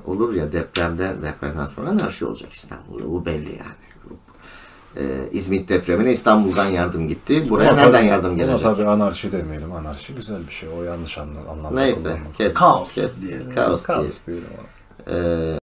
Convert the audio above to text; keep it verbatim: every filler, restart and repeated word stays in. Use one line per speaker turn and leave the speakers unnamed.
olur ya depremde, depremden sonra anarşi olacak İstanbul'da. Bu belli yani. Ee, İzmit depremine İstanbul'dan yardım gitti. Buraya
Ama
nereden
tabii,
yardım gelecek?
Ama tabii anarşi demeyelim. Anarşi güzel bir şey. O yanlış anlamda.
Neyse. Kes,
Kaos
kes,
diyelim.
Kaos,
Kaos
diyelim.
diyelim.
Ee,